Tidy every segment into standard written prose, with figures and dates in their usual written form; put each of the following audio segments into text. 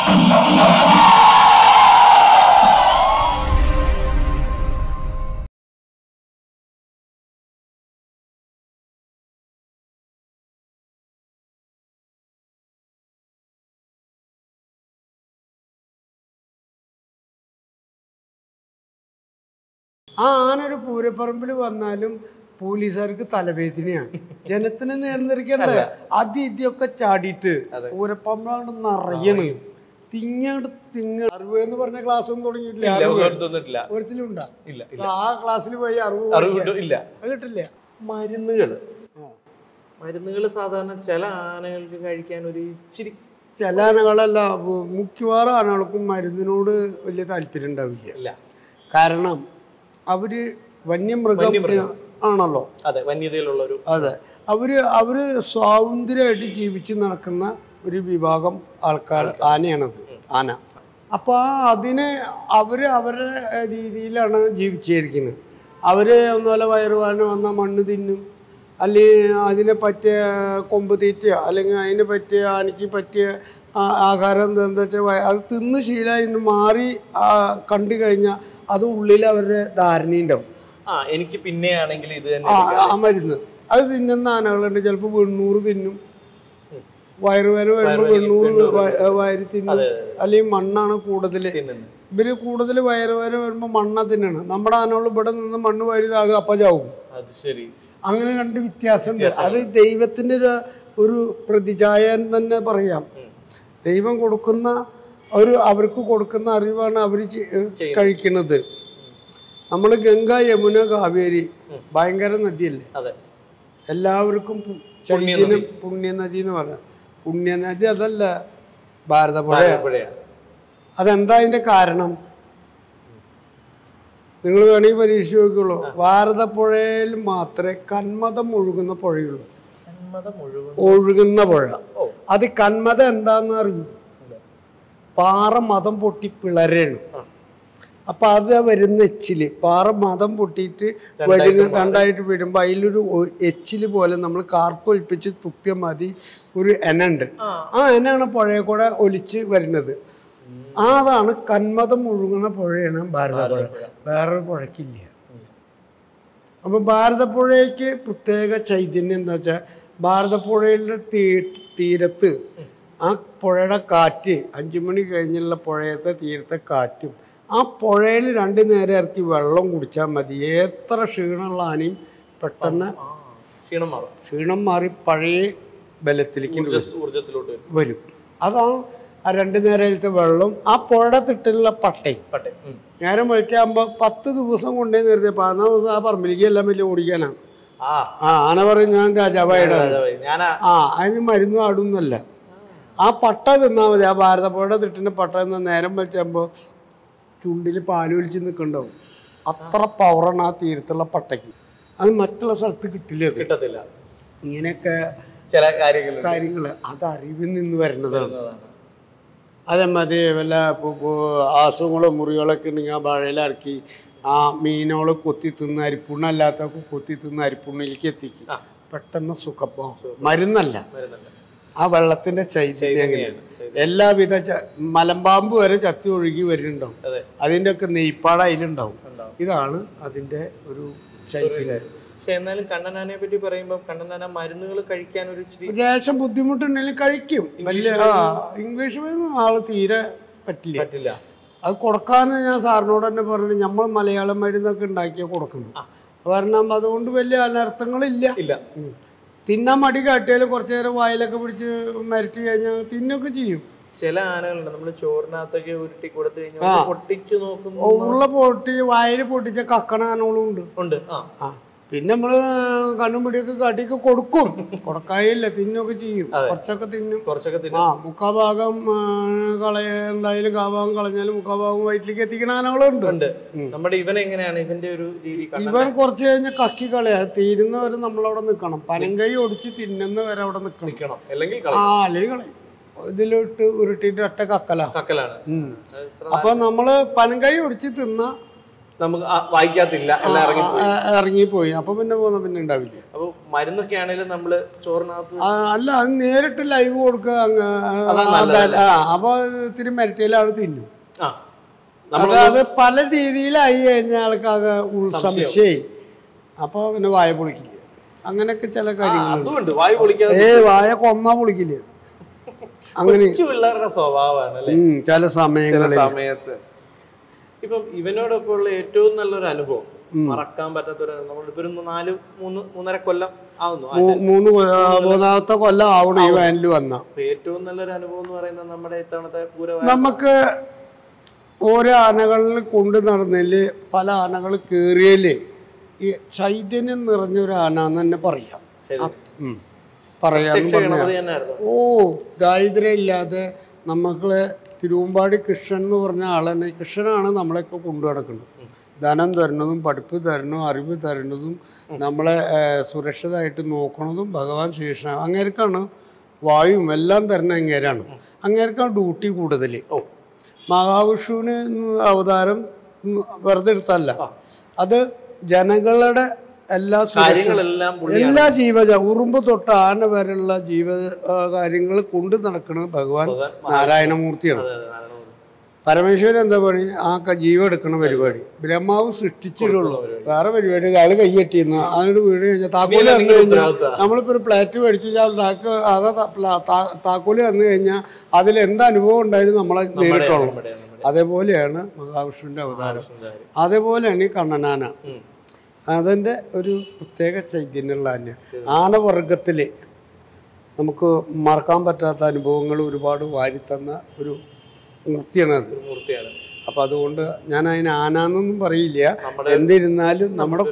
ആ ആനൊരു പൂരപ്പറമ്പിൽ വന്നാലും പോലീസുകാർക്ക് തലവേദനയാണ്. ജനത്തിനെ നിയന്ത്രിക്കണ്ടേ? ഇതിയൊക്കെ ചാടിയിട്ട് പൂരപ്പറമ്പാണ് നിറയണ്. അറിവെന്ന് പറഞ്ഞ ക്ലാസ് ഒന്നും തുടങ്ങിയിട്ടില്ല. ഒരിക്കലുണ്ടാ? ആ ക്ലാസ്സിൽ പോയി അറിവ് കിട്ടില്ല. മരുന്നുകള് സാധാരണ ചില ആനകൾക്ക് കഴിക്കാൻ ഒരു ഇച്ചിരി, ചില ആനകളല്ല, മിക്കവാറും ആനകൾക്കും മരുന്നിനോട് വലിയ താല്പര്യം ഉണ്ടാവില്ല. കാരണം അവര് വന്യമൃഗം ആണല്ലോ. അതെ, വന്യതയിലുള്ളൊരു. അതെ, അവര് സ്വാതന്ത്ര്യമായിട്ട് ജീവിച്ച് നടക്കുന്ന ഒരു വിഭാഗം ആൾക്കാർ ആനയാണത്, ആന. അപ്പോൾ അതിനെ അവരുടെ രീതിയിലാണ് ജീവിച്ചിരിക്കുന്നത്. അവര് ഒന്നുപോലെ വയറുവാന വന്ന മണ്ണ് തിന്നും, അല്ലെങ്കിൽ അതിനെ പറ്റിയ കൊമ്പ് തീറ്റയോ അല്ലെങ്കിൽ അതിനെ പറ്റിയ ആനയ്ക്ക് പറ്റിയ ആഹാരം എന്താ വെച്ചാൽ അത് തിന്ന് ശീലമായി മാറി കണ്ടു കഴിഞ്ഞാൽ അത് ഉള്ളിൽ അവരുടെ ധാരണയുണ്ടാവും. എനിക്ക് പിന്നെയാണെങ്കിൽ ഇത് ആ മരുന്ന് അത് തിന്നുന്ന ആനകളുണ്ട്. ചിലപ്പോൾ 800 തിന്നും, വയറുവേന വരുമ്പോൾ 800 വയറ് തിന്നും. അല്ലെങ്കിൽ മണ്ണാണ് കൂടുതൽ. ഇവര് കൂടുതൽ വയറുവേന വരുമ്പോൾ മണ്ണ തിന്നാണ്. നമ്മുടെ ആനകൾ ഇവിടെ നിന്ന് മണ്ണ് വാരിതാകും, അപ്പം ചാവും. അങ്ങനെ രണ്ട് വ്യത്യാസമുണ്ട്. അത് ദൈവത്തിന്റെ ഒരു പ്രതിച്ഛായ തന്നെ പറയാം. ദൈവം കൊടുക്കുന്ന അവർക്ക് കൊടുക്കുന്ന അറിവാണ് അവർ കഴിക്കുന്നത്. നമ്മൾ ഗംഗ, യമുന, കാവേരി ഭയങ്കര നദിയല്ലേ, എല്ലാവർക്കും ചൈതന്യം പുണ്യനദി എന്ന് പറഞ്ഞ പുണ്യനദി അതല്ല, ഭാരതപ്പുഴ. അതെന്താ അതിന്റെ കാരണം? നിങ്ങൾ വേണമെങ്കിൽ പരീക്ഷിച്ച് നോക്കുള്ളൂ. ഭാരതപ്പുഴയിൽ മാത്രമേ കന്മദം ഒഴുകുന്ന പുഴയുള്ളൂ. ഒഴുകുന്ന പുഴ. അത് കന്മദം എന്താന്ന് അറിയൂ? പാറ മതം പൊട്ടി പിളരാണ്. അപ്പൊ അത് വരുന്ന എച്ചില്, പാറ മതം പൊട്ടിയിട്ട് രണ്ടായിട്ട് വീഴുമ്പോ അതിലൊരു എച്ചില് പോലെ നമ്മൾ കാർക്കൊലിപ്പിച്ച് തുപ്പിയ മതി ഒരു എന ഉണ്ട്. ആ എനാണ് പുഴയെ കൂടെ ഒലിച്ച് വരുന്നത്. അതാണ് കന്മദം ഒഴുകുന്ന പുഴയാണ് ഭാരതപ്പുഴ. വേറൊരു പുഴയ്ക്കില്ല. അപ്പൊ ഭാരതപ്പുഴയ്ക്ക് പ്രത്യേക ചൈതന്യം എന്താ വെച്ചാൽ, ഭാരതപ്പുഴയുടെ തീരത്ത് ആ പുഴയുടെ കാറ്റ്, 5 മണി കഴിഞ്ഞുള്ള പുഴയത്തെ തീരത്തെ കാറ്റും ആ പുഴയിൽ 2 നേരം ഇറക്കി വെള്ളം കുടിച്ചാൽ മതി. എത്ര ക്ഷീണമുള്ള ആനയും പെട്ടെന്ന് ക്ഷീണം മാറി പഴയ ബലത്തിലേക്ക് വരും. അതാണ് ആ 2 നേരത്തെ വെള്ളം. ആ പുഴ തിട്ടുള്ള പട്ടയും നേരം വെളിച്ചാകുമ്പോൾ 10 ദിവസം കൊണ്ടേ നിർത്തി 14 ദിവസം ആ പറമ്പിലേക്ക് എല്ലാം വലിയ ഓടിക്കാനാണ്. ആന പറയും ഞാൻ രാജാവായിടാണ്. അതിന് മരുന്നും ആടുന്നല്ല. ആ പട്ട തിന്നാൽ മതി. ആ ഭാരതപ്പുഴയുടെ തിട്ടിന്റെ പട്ട തിന്ന നേരം വെച്ചാകുമ്പോൾ ചുണ്ടിൽ പാലൊലിച്ച് നിൽക്കണ്ടാവും. അത്ര പവറാണ് ആ തീരത്തുള്ള പട്ടയ്ക്ക്. അത് മറ്റുള്ള സ്ഥലത്ത് കിട്ടില്ല. ഇങ്ങനെയൊക്കെ ചില കാര്യങ്ങൾ അത് അറിവിൽ നിന്ന് വരുന്നതാണ്. അതേമാതിരി വല്ല അസുഖങ്ങളോ മുറികളൊക്കെ ഉണ്ടെങ്കിൽ ആ വാഴയിലിറക്കി ആ മീനോള് കൊത്തി തിന്ന് അരിപ്പുണ്ണല്ലാത്തൊക്കെ കൊത്തി തിന്ന് അരിപ്പുണ്ണിലേക്ക് എത്തിക്കും. പെട്ടെന്ന് സുഖപ്പോ മരുന്നല്ല, ആ വെള്ളത്തിന്റെ ചൈതന്യം എങ്ങനെയാണ്. എല്ലാവിധ മലമ്പാമ്പ് വരെ ചത്തി ഒഴുകി വരുന്നുണ്ടാവും. അതിൻ്റെ ഒക്കെ നെയ്പ്പാട് അതിലുണ്ടാവും. ഇതാണ് അതിന്റെ ഒരു ചൈതന്യം. എന്നാലും കണ്ണനാനെ പറ്റി പറയുമ്പോൾ കണ്ണനാന മരുന്നുകൾ കഴിക്കാൻ ഒരു ലേശം ബുദ്ധിമുട്ടുണ്ടെങ്കിൽ കഴിക്കും. വലിയ ഇംഗ്ലീഷ് മരുന്ന് ആള് തീരെ പറ്റില്ല. അത് കൊടുക്കാന്ന് ഞാൻ സാറിനോട് തന്നെ പറഞ്ഞു. നമ്മൾ മലയാളം മരുന്നൊക്കെ ഉണ്ടാക്കിയാൽ കൊടുക്കണം. കാരണം അതുകൊണ്ട് വലിയ അനർത്ഥങ്ങളില്ല. തിന്നാൻ മടി കാട്ടിയാലും കുറച്ചു നേരം വായിലൊക്കെ പിടിച്ച് മരട്ടി കഴിഞ്ഞാൽ തിന്നൊക്കെ ചെയ്യും. ചില ആനകളുണ്ട് നമ്മൾ ചോറിനകത്തൊക്കെ ഉരുട്ടി കൊടുത്തു കഴിഞ്ഞാൽ പൊട്ടിച്ചു നോക്കുന്നു. ഉള്ള പൊട്ടി വായിൽ പൊട്ടിച്ച കക്കണ ആനകളും ഉണ്ട്. പിന്നെ നമ്മള് കണ്ണും പിടിയൊക്കെ കാട്ടിയൊക്കെ കൊടുക്കും. കൊടുക്കായില്ല, തിന്നൊക്കെ ചെയ്യും. കുറച്ചൊക്കെ തിന്നും. മുക്കാഭാഗം കളയുണ്ടായാലും കാഭാഗം കളഞ്ഞാലും മുക്കാഭാഗം വയറ്റിലേക്ക് എത്തിക്കണ ആനകളുണ്ട്. നമ്മുടെ ഇവൻ എങ്ങനെയാണ് ഇതിന്റെ ഒരു രീതി? ഇവൻ കുറച്ച് കഴിഞ്ഞാൽ കക്കി കളയാ. തീരുന്നവരെ നമ്മളവിടെ നിൽക്കണം. പനങ്കൈ ഒടിച്ച് തിന്നുന്നവരെ അവിടെ നിൽക്കണം. അല്ലെങ്കിൽ കളയും. ഇതിലോട്ട് ഉരുട്ടിട്ട് ഒറ്റ കക്കലാണ്. കക്കലാണ്. അപ്പൊ നമ്മള് പനങ്കൈ ഒടിച്ച് തിന്ന നമുക്ക് വായിക്കാത്തില്ല, എല്ലാം ഇറങ്ങിപ്പോയി. അപ്പൊ പിന്നെ പോകുന്ന പിന്നെ ഉണ്ടാവില്ല. അപ്പൊ മരുന്നൊക്കെ ആണെങ്കിലും നമ്മള് ചോറിനകത്ത് അല്ല, അത് നേരിട്ട് ലൈവ് കൊടുക്കുക. അപ്പൊ ഇത്തിരി മെരട്ടയിലാണ് തിന്നും. അത് പല രീതിയിലായി കഴിഞ്ഞ ആൾക്കാകെ സംശയായി. അപ്പൊ പിന്നെ വായ പൊളിക്കില്ല. അങ്ങനെയൊക്കെ ചില കാര്യങ്ങളുണ്ട്. വായ കൊന്നാ പൊളിക്കില്ല. അങ്ങനെ പിള്ളേരുടെ സ്വഭാവമാണ് ചില സമയത്ത്. ഇപ്പം ഇവനോടൊപ്പം ഉള്ള ഏറ്റവും നല്ലൊരു അനുഭവം, മറക്കാൻ പറ്റാത്തൊരു, നമ്മളിപ്പോ 3.5 കൊല്ലം ആവുന്നു, 3 കൊല്ലം ആവണം ഈ വാനിൽ വന്ന. ഏറ്റവും നല്ലൊരു അനുഭവം എന്ന് പറയുന്നത് നമ്മുടെ ഇത്തവണത്തെ നമുക്ക് ഓരോ ആനകളിൽ കൊണ്ടു നടന്നതില് പല ആനകൾ കേറിയല് ഈ ചൈതന്യം നിറഞ്ഞൊരു ആന എന്ന് തന്നെ പറയാം. ദാരിദ്ര്യം ഇല്ലാതെ നമ്മളെ തിരുവമ്പാടി കൃഷ്ണൻ എന്ന് പറഞ്ഞ ആളെന്നെ, കൃഷ്ണനാണ് നമ്മളെയൊക്കെ കൊണ്ടു നടക്കുന്നത്. ധനം തരുന്നതും പഠിപ്പ് തരുന്നതും അറിവ് തരുന്നതും നമ്മളെ സുരക്ഷിതമായിട്ട് നോക്കുന്നതും ഭഗവാൻ ശ്രീകൃഷ്ണൻ. അങ്ങേർക്കാണ് വായുവും എല്ലാം തരുന്ന അങ്ങേരാണ്. അങ്ങേർക്കാണ് ഡ്യൂട്ടി കൂടുതൽ. മഹാവിഷ്ണുവിന് അവതാരം വെറുതെ എടുത്തല്ല, അത് ജനങ്ങളുടെ എല്ലാ ഉറുമ്പ് തൊട്ട് ആന വരെയുള്ള കാര്യങ്ങൾ കൊണ്ടു നടക്കുന്നത് ഭഗവാൻ നാരായണമൂർത്തിയാണ്. പരമേശ്വരൻ എന്താ പണി? ജീവൻ എടുക്കണ പരിപാടി. ബ്രഹ്മാവ് സൃഷ്ടിച്ചിട്ടുള്ളൂ, വേറെ പരിപാടി. ആള് കയ്യെട്ടിന്ന് അതിനോട് വീട് കഴിഞ്ഞാൽ താക്കോല് വന്നു കഴിഞ്ഞാൽ, നമ്മളിപ്പോ ഒരു പ്ലേറ്റ് മേടിച്ചു താക്കോല് വന്നു കഴിഞ്ഞാൽ അതിൽ എന്താ അനുഭവം ഉണ്ടായാലും നമ്മളെ നേരിട്ടുള്ളൂ. അതേപോലെയാണ് മഹാവിഷ്ണുവിന്റെ അവതാരം. അതേപോലെയാണ് ഈ കണ്ണനാന. അതിൻ്റെ ഒരു പ്രത്യേക ചൈതന്യമുള്ള ആനവർഗത്തില് നമുക്ക് മറക്കാൻ പറ്റാത്ത അനുഭവങ്ങൾ ഒരുപാട് വാരിത്തന്ന ഒരു മൂർത്തിയാണത്. അപ്പൊ അതുകൊണ്ട് ഞാൻ അതിന് ആനാന്നൊന്നും പറയില്ല. എന്നിരുന്നാലും നമ്മുടെ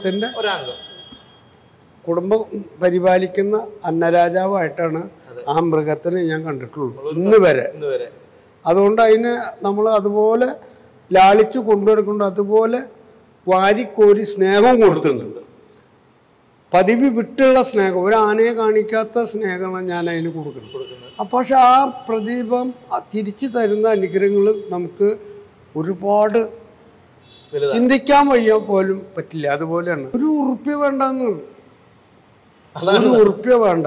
കുടുംബം പരിപാലിക്കുന്ന അന്നരാജാവായിട്ടാണ് ആ മൃഗത്തിനെ ഞാൻ കണ്ടിട്ടുള്ളൂ ഇന്ന് വരെ. അതുകൊണ്ട് അതിന് നമ്മൾ അതുപോലെ ലാളിച്ചു കൊണ്ടുനടക്കുന്നുണ്ട്. അതുപോലെ വാരിക്കോരി സ്നേഹം കൊടുക്കുന്നുണ്ട്. പതിവ് വിട്ടുള്ള സ്നേഹം, ഒരു ആനയെ കാണിക്കാത്ത സ്നേഹമാണ് ഞാൻ അതിന് കൊടുക്കുന്നത്. പക്ഷെ ആ പ്രദീപം തിരിച്ചു തരുന്ന അനുഗ്രഹങ്ങൾ നമുക്ക് ഒരുപാട് ചിന്തിക്കാൻ വയ്യ പോലും പറ്റില്ല. അതുപോലെയാണ്. ഒരു ഉറുപ്പ്യ വേണ്ടെന്ന്, വേണ്ട.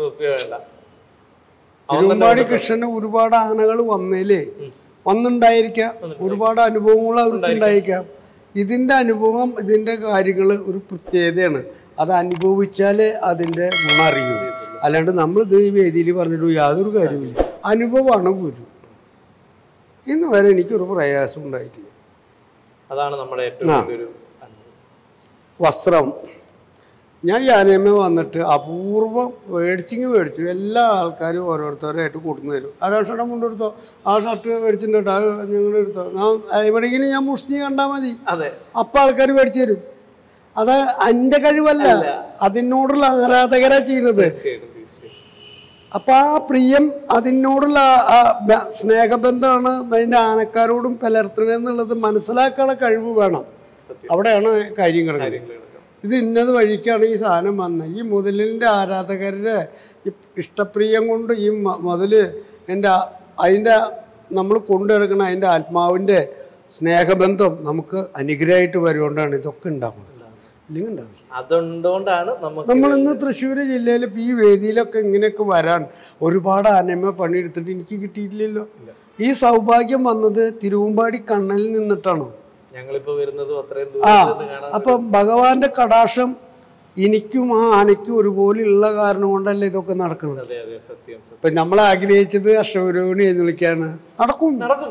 തിരുവമ്പാടി കൃഷ്ണന് ഒരുപാട് ആനകൾ വന്നുണ്ടായിരിക്കാം, ഒരുപാട് അനുഭവങ്ങൾ അവർക്ക് ഉണ്ടായിരിക്കാം. ഇതിൻ്റെ അനുഭവം, ഇതിൻ്റെ കാര്യങ്ങൾ ഒരു പ്രത്യേകതയാണ്. അത് അനുഭവിച്ചാലേ അതിൻ്റെ ഗുണം അറിയൂ. അല്ലാണ്ട് നമ്മൾ ഇത് ഈ വേദിയിൽ പറഞ്ഞിട്ട് യാതൊരു കാര്യമില്ല. അനുഭവമാണ് ഗുരു. ഇന്ന് വരെ എനിക്കൊരു പ്രയാസം ഉണ്ടായിട്ടില്ല. അതാണ് നമ്മുടെ വസ്ത്രം. ഞാൻ യാനേമ്മ വന്നിട്ട് അപൂർവം മേടിച്ചു. എല്ലാ ആൾക്കാരും ഓരോരുത്തരായിട്ട് കൊടുത്തു തരും. ആ ഷർട്ട് കൊണ്ടെടുത്തോ, ആ ഷർട്ട് മേടിച്ചിട്ടോ, ഞങ്ങളുടെ എടുത്തോ, എവിടെയെങ്കിലും ഞാൻ മുഷ്ടി കണ്ടാൽ മതി, അപ്പം ആൾക്കാർ മേടിച്ചു തരും. അത് എൻ്റെ കഴിവല്ല, അതിനോടുള്ള ആരാധകരാ ചെയ്യുന്നത്. അപ്പൊ ആ പ്രിയം, അതിനോടുള്ള സ്നേഹബന്ധമാണ് അതിൻ്റെ ആനക്കാരോടും പുലർത്തണമെന്നുള്ളത് മനസ്സിലാക്കാനുള്ള കഴിവ് വേണം. അവിടെയാണ് കാര്യം കിടക്കുന്നത്. ഇത് ഇന്നത് വഴിക്കാണ് ഈ സാധനം വന്നത്. ഈ മുതലിൻ്റെ ആരാധകരുടെ ഇഷ്ടപ്രിയം കൊണ്ട് ഈ മുതല് അതിൻ്റെ നമ്മൾ കൊണ്ടുനടക്കുന്ന അതിൻ്റെ ആത്മാവിൻ്റെ സ്നേഹബന്ധം നമുക്ക് അനുഗ്രഹമായിട്ട് വരുകൊണ്ടാണ് ഇതൊക്കെ ഉണ്ടാകുന്നത്. ഇല്ലെങ്കിൽ ഉണ്ടാവില്ല. അതുകൊണ്ടാണ് നമ്മൾ ഇന്ന് തൃശ്ശൂർ ജില്ലയിൽ ഈ വേദിയിലൊക്കെ ഇങ്ങനെയൊക്കെ വരാൻ ഒരുപാട് ആനമ പണിയെടുത്തിട്ട് എനിക്ക് കിട്ടിയിട്ടില്ലല്ലോ. ഈ സൗഭാഗ്യം വന്നത് തിരുവമ്പാടി കണ്ണനിൽ നിന്നിട്ടാണ്. അപ്പം ഭഗവാന്റെ കടാക്ഷം എനിക്കും ആ ആനയ്ക്കും ഒരുപോലെയുള്ള കാരണം കൊണ്ടല്ലേ ഇതൊക്കെ നടക്കുന്നത്. ഇപ്പൊ നമ്മൾ ആഗ്രഹിച്ചത് അഷ്ടപുരോഹിണി എഴുന്നള്ളിക്കാണ്, നടക്കും.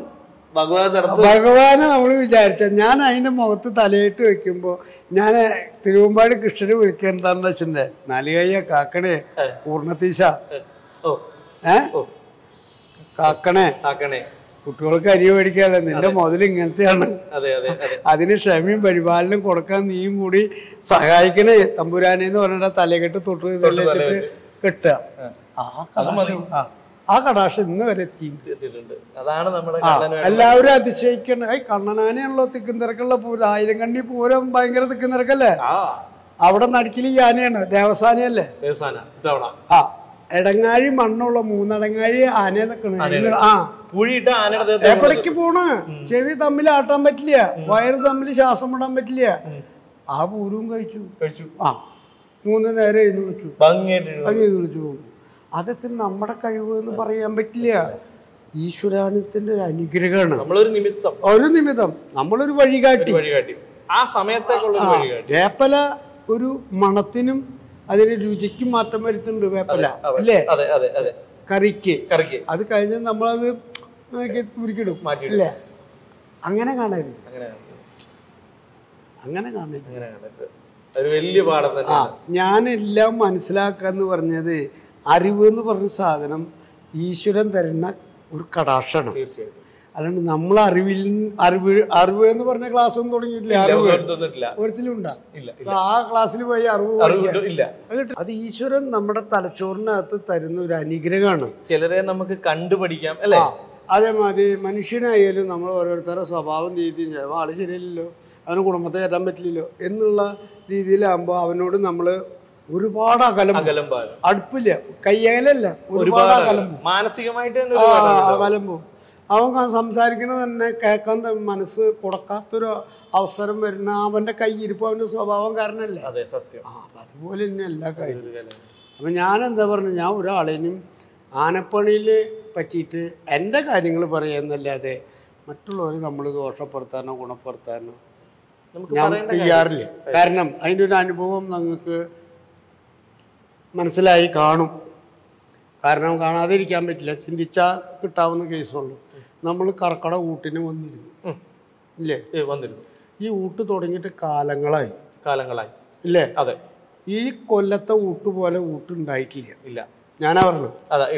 ഭഗവാനെ നമ്മൾ വിചാരിച്ച, ഞാൻ അതിന്റെ മുഖത്ത് തലയിട്ട് വെക്കുമ്പോ ഞാൻ തിരുവമ്പാടി കൃഷ്ണനെ വിളിക്കുക എന്താന്ന് വെച്ചിട്ടുണ്ടെ, നാലുകയ്യ കാക്കണേ പൂർണ്ണതീശ, കാക്കണേ, കുട്ടികൾക്ക് അരി മേടിക്കാതെ നിന്റെ മുതൽ ഇങ്ങനത്തെയാണ്, അതിന് ക്ഷമയും പരിപാലനം കൊടുക്കാൻ നീയും കൂടി സഹായിക്കണേ തമ്പുരാനെന്ന് പറഞ്ഞിട്ട് തലകെട്ട് തൊട്ട് വെച്ചിട്ട് കെട്ടുക. ആ കടാക്ഷം ഇന്ന് വരെ എത്തിയിട്ടുണ്ട്. എല്ലാവരും അതിശയിക്കണം. കണ്ണനാനയാണല്ലോ തിക്കും തിരക്കുള്ള പൂരം, 1000 കണ്ണി പൂരം ഭയങ്കര തിക്കും തിരക്കല്ലേ. അവിടെ നടുക്കിൽ ഈ ആനയാണ്, ദേവസാനയല്ലേ. എടങ്ങാഴി മണ്ണുള്ള 3 അടങ്ങാഴി ആനയെ നിൽക്കണ. എപ്പോഴേക്ക് പോണ്? ചെവി തമ്മിൽ ആട്ടാൻ പറ്റില്ല, വയറ് തമ്മിൽ ശ്വാസം വിടാൻ പറ്റില്ല. ആ പൂരവും കഴിച്ചു. 3 നേരം എഴുന്നള്ളിച്ചു, വിളിച്ചു. അതൊക്കെ നമ്മുടെ കഴിവ് എന്ന് പറയാൻ പറ്റില്ല. ഈശ്വരാനുത്തിന്റെ ഒരു അനുഗ്രഹമാണ്. ഒരു നിമിത്തം, നമ്മളൊരു വഴികാട്ടി. ആ സമയത്തേക്കുള്ള വേപ്പല ഒരു മണത്തിനും അതിന് രുചിക്കും മാറ്റം വരുത്തുന്നുണ്ട്. വേപ്പല അല്ലേ കറിക്ക്. അത് കഴിഞ്ഞ് നമ്മളത് തുരിക്കിടും അല്ലേ? അങ്ങനെ കാണരുത്, അങ്ങനെ കാണരുത്. ഞാനെല്ലാം മനസ്സിലാക്കാന്ന് പറഞ്ഞത് അറിവ് എന്ന് പറഞ്ഞ സാധനം ഈശ്വരൻ തരുന്ന ഒരു കടാക്ഷണം. അല്ലാണ്ട് നമ്മൾ അറിവ് എന്ന് പറഞ്ഞ ക്ലാസ് ഒന്നും തുടങ്ങിയിട്ടില്ല. ഒരിക്കലുണ്ടാ ആ ക്ലാസ്സിൽ പോയി അറിവ് അത് ഈശ്വരൻ നമ്മുടെ തലച്ചോറിനകത്ത് തരുന്ന ഒരു അനുഗ്രഹമാണ്. ചിലരെ നമുക്ക് കണ്ടുപഠിക്കാം അല്ലേ? അതേമാതിരി മനുഷ്യനായാലും നമ്മൾ ഓരോരുത്തരുടെ സ്വഭാവം രീതിയും ചെയ്യാം. ആള് ശരിയല്ലല്ലോ, അവന് കുടുംബത്തെ കയറ്റാൻ പറ്റില്ലല്ലോ എന്നുള്ള രീതിയിലാകുമ്പോൾ അവനോട് നമ്മൾ ഒരുപാട് അടുപ്പില്ല, കയ്യകലല്ല, ഒരുപാട് മാനസികമായിട്ട് അകലമ്പോ. അവൻ സംസാരിക്കുന്നത് തന്നെ കേൾക്കാൻ മനസ്സ് കൊടുക്കാത്തൊരു അവസരം വരുന്ന അവന്റെ കയ്യിരിപ്പ് അവന്റെ സ്വഭാവം കാരണല്ലേ? അപ്പൊ അതുപോലെ തന്നെ എല്ലാ കാര്യവും. അപ്പൊ ഞാനെന്താ പറഞ്ഞു, ഞാൻ ഒരാളേനും ആനപ്പണിയിൽ പറ്റിയിട്ട് എൻ്റെ കാര്യങ്ങൾ പറയാന്നല്ലാതെ മറ്റുള്ളവരെ നമ്മൾ ദോഷപ്പെടുത്താനോ ഗുണപ്പെടുത്താനോ ഞാൻ തയ്യാറില്ല. കാരണം അതിൻ്റെ ഒരു അനുഭവം നിങ്ങൾക്ക് മനസ്സിലായി കാണും. കാരണം കാണാതിരിക്കാൻ പറ്റില്ല, ചിന്തിച്ചാൽ കിട്ടാവുന്ന കേസുള്ളൂ. നമ്മൾ കർക്കട ഊട്ടിന് വന്നിരുന്നു ഇല്ലേ? ഈ ഊട്ട് തുടങ്ങിയിട്ട് കാലങ്ങളായി ഇല്ലേ? ഈ കൊല്ലത്തെ ഊട്ട് പോലെ ഊട്ട് ഉണ്ടായിട്ടില്ല. ഞാനാ പറഞ്ഞു.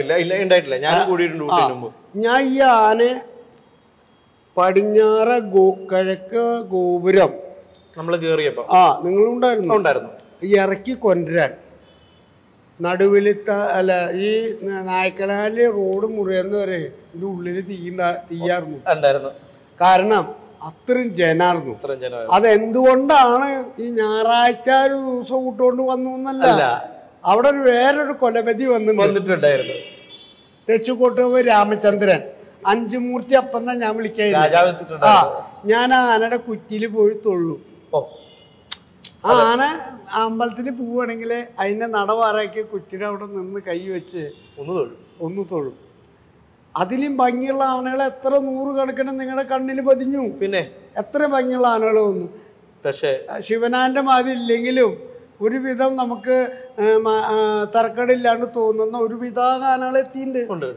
ഞാൻ ഈ ആന പടിഞ്ഞാറ കിഴക്ക് ഗോപുരം നിങ്ങളുണ്ടായിരുന്നു ഇറക്കി കൊണ്ടുവരാൻ നടുവിലത്തെ അല്ല ഈ നായ്ക്കനാല് റോഡ് മുറിയെന്ന് ഇതിന്റെ ഉള്ളില് തീയായിരുന്നു. കാരണം അത്രയും ജനായിരുന്നു. അതെന്തുകൊണ്ടാണ് ഈ ഞായറാഴ്ച ഒരു ദിവസം കൂട്ടുകൊണ്ട് വന്നു എന്നല്ല, അവിടെ വേറൊരു കൊലപതി വന്നിട്ടുണ്ടായിരുന്നു. തെച്ചിക്കോട്ടുകാവ് രാമചന്ദ്രൻ 5 മൂർത്തി അപ്പന്നാ ഞാൻ വിളിക്കായിരുന്നു. ഞാൻ ആ ആനയുടെ കുറ്റിയിൽ പോയി തൊഴും. ആ ആന അമ്പലത്തിന് പോവുകയാണെങ്കിൽ അതിന്റെ നടവാറാക്കി കുറ്റിയുടെ അവിടെ നിന്ന് കൈ വെച്ച് ഒന്ന് തൊഴും. അതിലും ഭംഗിയുള്ള ആനകൾ എത്ര 100 കണക്കിന് നിങ്ങളുടെ കണ്ണിൽ പതിഞ്ഞു. പിന്നെ എത്ര ഭംഗിയുള്ള ആനകൾ വന്നു. പക്ഷേ ശിവനാന്റെ മാതിരി ഇല്ലെങ്കിലും ഒരുവിധം നമുക്ക് തർക്കടില്ലാണ്ട് തോന്നുന്ന ഒരുവിധ ആനകൾ എത്തിയിട്ടുണ്ട്.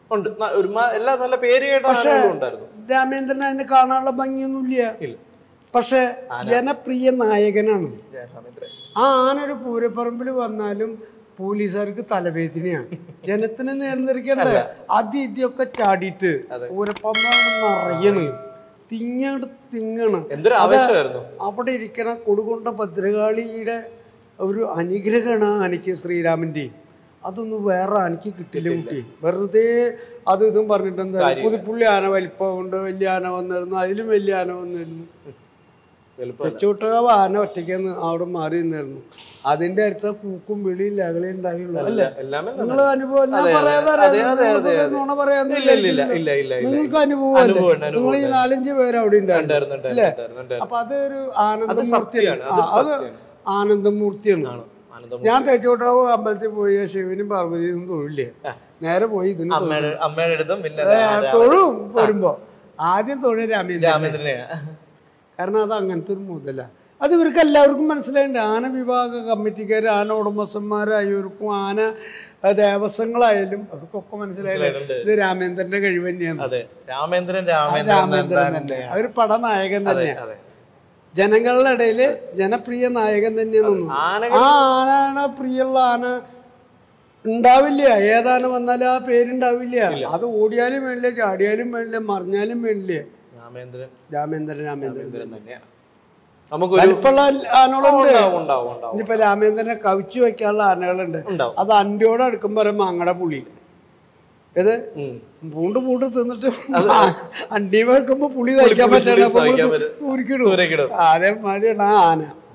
പക്ഷെ രാമേന്ദ്രൻ അതിനെ കാണാനുള്ള ഭംഗിയൊന്നുമില്ല. പക്ഷെ ജനപ്രിയ നായകനാണ്. ആ ആനൊരു പൂരപ്പറമ്പിൽ വന്നാലും പോലീസുകാർക്ക് തലവേദനയാണ്. ജനത്തിനെ നേർന്നിരിക്കണ്ടേ? അതിഥിയൊക്കെ ചാടിയിട്ട് പൂരപ്പറമ്പാണ് നിറയണ്, തിങ്ങണ്. അവിടെ ഇരിക്കണ കൊടുകൊണ്ട ഭദ്രകാളിയുടെ ഒരു അനുഗ്രഹമാണ് ആനയ്ക്ക്, ശ്രീരാമന്റെയും. അതൊന്നും വേറെ ആനയ്ക്ക് കിട്ടില്ല കുട്ടി. വെറുതെ അത് ഇതും പറഞ്ഞിട്ട് എന്താ പുതുപ്പുള്ളി ആന വലിപ്പം കൊണ്ട് വലിയ ആന വന്നിരുന്നു, അതിലും വലിയ ആന വന്നിരുന്നു. തെച്ചിക്കോട്ടുകാവ് ആന ഒറ്റയ്ക്ക് അവിടെ മാറി നിന്നായിരുന്നു. അതിന്റെ അടുത്ത പൂക്കും വിളിയും ലഹളയും ഉണ്ടായുള്ളൂ അല്ലേ? നിങ്ങള് അനുഭവം നുണ പറയാന്നില്ല, നിങ്ങൾക്ക് അനുഭവം അല്ലേ? നിങ്ങൾ ഈ 4-5 പേര് അവിടെ ഉണ്ടായിരുന്നു അല്ലേ? അപ്പൊ അതൊരു ആനന്ദമൂർത്തിയാണ്. അത് ആനന്ദമൂർത്തിയാണ്. ഞാൻ തെച്ചിക്കോട്ടുകാവ് അമ്പലത്തിൽ പോയി ശിവനും പാർവതിയും തൊഴില്ലേ, നേരെ പോയി ഇതിന് തൊഴും. വരുമ്പോ ആദ്യം തൊഴിൽ രാമേന്ദ്രനെ. കാരണം അത് അങ്ങനത്തെ ഒരു മുതല. അത് ഇവർക്ക് എല്ലാവർക്കും മനസ്സിലായിട്ടുണ്ട്. ആന വിഭാഗ കമ്മിറ്റിക്കാർ, ആന ഉടമസ്ഥന്മാരായവർക്കും ആന ദേവസ്വങ്ങളായാലും അവർക്കൊക്കെ മനസ്സിലായിട്ടുണ്ട് ഇത് രാമേന്ദ്രന്റെ കഴിവ് തന്നെയാണ്. രാമേന്ദ്രൻ തന്നെ ഒരു പടനായകൻ തന്നെയാണ്. ജനങ്ങളുടെ ഇടയില് ജനപ്രിയ നായകൻ തന്നെയാണ്. ആ ആന പ്രിയുള്ള ആന ഉണ്ടാവില്ല. ഏതാന വന്നാലും ആ പേരുണ്ടാവില്ല. അത് ഓടിയാലും വേണ്ടില്ല, ചാടിയാലും വേണ്ടില്ല, മറിഞ്ഞാലും വേണ്ടില്ല. രാമേന്ദ്രൻ വലിപ്പുള്ള ആനകളുണ്ട്. ഇനിയിപ്പോ രാമേന്ദ്രനെ കവിച്ചു വെക്കാനുള്ള ആനകളുണ്ട്. അത് അണ്ടിയോടെ അടുക്കുമ്പോ മാങ്ങട പുളി ഇത് പൂണ്ട് തിന്നിട്ട് അണ്ടി വെക്കുമ്പോ പുളി കഴിക്കാൻ പറ്റില്ല, തൂരിക്കിടും. അതേമാതിരിയാണ് ആ ആന.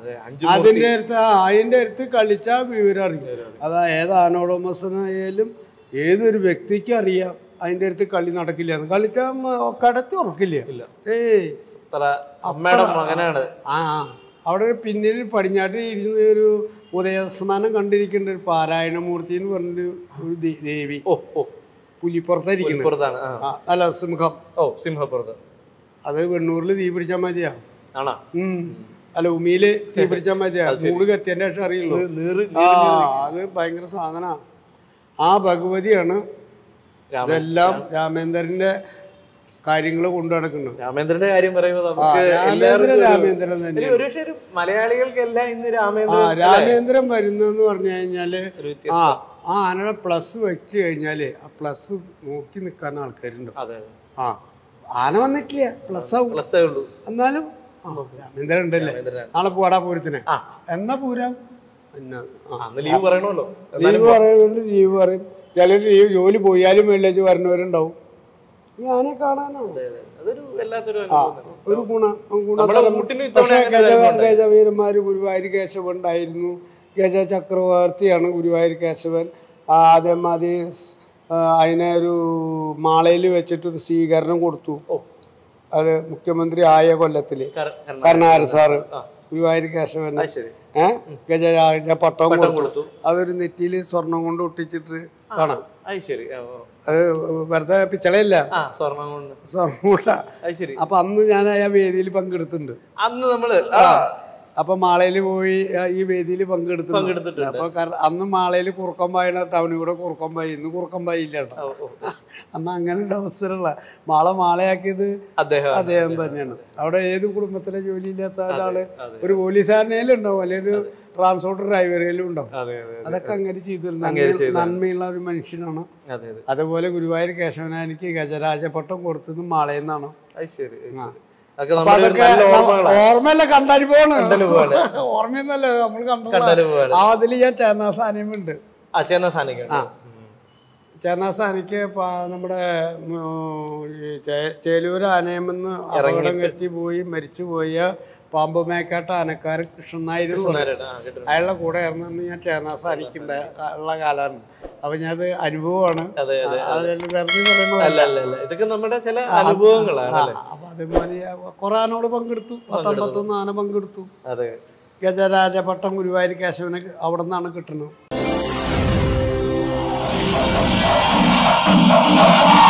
അതിന്റെ അടുത്ത് കളിച്ചാൽ വിവരം അറിയും. അതാ ഏത് ആനോടമസനായാലും ഏതൊരു വ്യക്തിക്കും അറിയാം അതിന്റെ അടുത്ത് കളി നടക്കില്ല, കളിക്കാൻ കടത്തി ഉറക്കില്ല. അവിടെ പിന്നിൽ പടിഞ്ഞാട്ട് ഇരുന്ന് ഒരു ഉദയസ്നാനം കണ്ടിരിക്കേണ്ട ഒരു പാരായണമൂർത്തി എന്ന് പറഞ്ഞൊരു ഒരു ദേവി പുലിപ്പുറത്തായിരിക്കുന്നത്. അല്ല, സിംഹപ്പുറത്ത്. അത് വെണ്ണൂരിൽ തീ പിടിച്ചാൽ മതിയാ. അല്ല, ഉമിയില് തീ പിടിച്ചാൽ മതിയാ. മൂട് കത്തിയതിന്റെ ശേഷം അറിയുള്ളൂ. അത് ഭയങ്കര സാധന. ആ ഭഗവതിയാണ് ഇതെല്ലാം രാമേന്ദ്രന്റെ കാര്യങ്ങൾ കൊണ്ടു നടക്കുന്നത്. രാമേന്ദ്രന്റെ കാര്യം പറയുമ്പോൾ രാമേന്ദ്രൻ തന്നെ മലയാളികൾക്കെല്ലാം ഇന്ന് രാമേന്ദ്രൻ വരുന്നെന്ന് പറഞ്ഞു കഴിഞ്ഞാല് ആ ആനയുടെ പ്ലസ് വെച്ച് കഴിഞ്ഞാല് ആ പ്ലസ് നോക്കി നിൽക്കാൻ ആൾക്കാരുണ്ട്. ആ ആന വന്നിട്ടില്ല, പ്ലസ് ആവും. എന്നാലും രാമേന്ദ്രൻ ഉണ്ടല്ലേ. നാളെ പോടാ പൂരത്തിന്. എന്നാ പൂരം ലീവ് പറയണല്ലോ. ലീവ് പറയുന്നുണ്ട്, ലീവ് പറയും. ചിലർ ലീവ് ജോലി പോയാലും വെള്ളിയാഴ്ച വരുന്നവരുണ്ടാവും. ഈ ആനയെ കാണാനാണ് ഒരു പക്ഷേ ഗജവീരന്മാര് ഗുരുവായൂർ കേശവൻ ഉണ്ടായിരുന്നു. ഗജ ചക്രവർത്തിയാണ് ഗുരുവായൂർ കേശവൻ. അതേമാതിരി അതിനെ ഒരു മാളയിൽ വെച്ചിട്ടൊരു സ്വീകരണം കൊടുത്തു. അത് മുഖ്യമന്ത്രി ആയ കൊല്ലത്തില് കരുണാകരൻ സാറ് ഗുരുവായൂർ കേശവൻ ഗജരാജ പട്ടം കൊടുത്തു. അതൊരു നെറ്റിയിൽ സ്വർണം കൊണ്ട് ഒട്ടിച്ചിട്ട് കാണാം. അത് വെറുതെ പിച്ചളയല്ല, സ്വർണം കൊണ്ട. അപ്പൊ അന്ന് ഞാൻ ആ വേദിയിൽ പങ്കെടുത്തിട്ടുണ്ട്. അന്ന് നമ്മള് അപ്പൊ മാളയിൽ പോയി ഈ വേദിയിൽ പങ്കെടുത്തിട്ടുണ്ട്. അപ്പൊ അന്ന് മാളയിൽ കുറുക്കമ്പായാണ്, ടൗണിൽ കൂടെ കുറുക്കമ്പായി. ഇന്ന് കുറുക്കമ്പായി ഇല്ല കേട്ടോ. അന്ന് അങ്ങനെ ഒരു അവസരമുള്ള മാളയാക്കിയത് അദ്ദേഹം തന്നെയാണ്. അവിടെ ഏത് കുടുംബത്തിലെ ജോലി ഇല്ലാത്ത ഒരാള് ഒരു പോലീസുകാരനേലും ഉണ്ടാവും, അല്ലെങ്കിൽ ഒരു ട്രാൻസ്പോർട്ട് ഡ്രൈവറേലും ഉണ്ടാവും. അതൊക്കെ അങ്ങനെ ചെയ്തിരുന്നു. നന്മയുള്ള ഒരു മനുഷ്യനാണ്. അതുപോലെ ഗുരുവായൂർ കേശവന എനിക്ക് ഗജരാജപട്ടം കൊടുത്തത് മാളയിൽ നിന്നാണ്. ഓർമ്മയല്ല, കണ്ടനുഭവമാണ്. ഓർമ്മയൊന്നല്ല, നമ്മൾ കണ്ടു. അതിൽ ഞാൻ ചേന്നാസാനിയുണ്ട്. ചേന്നാസാനിക്ക് നമ്മുടെ ചേലൂർ ആനയമെന്ന് അപകടം കെട്ടി പോയി മരിച്ചുപോയ പാമ്പ് മേക്കാട്ട ആനക്കാരൻ കൃഷ്ണനായിരുന്നു. അയാളുടെ കൂടെ ആയിരുന്നു ഞാൻ ചേന്നാസാനിക്കുള്ള കാലമാണ്. അപ്പൊ ഞാനത് അനുഭവമാണ്. അപ്പൊ അതേമാതിരി കുറെ ആനോട് പങ്കെടുത്തു. 19 ആന പങ്കെടുത്തു. ഗജരാജപട്ടം ഗുരുവായൂർ കേശവന് അവിടെ നിന്നാണ് കിട്ടുന്നത്.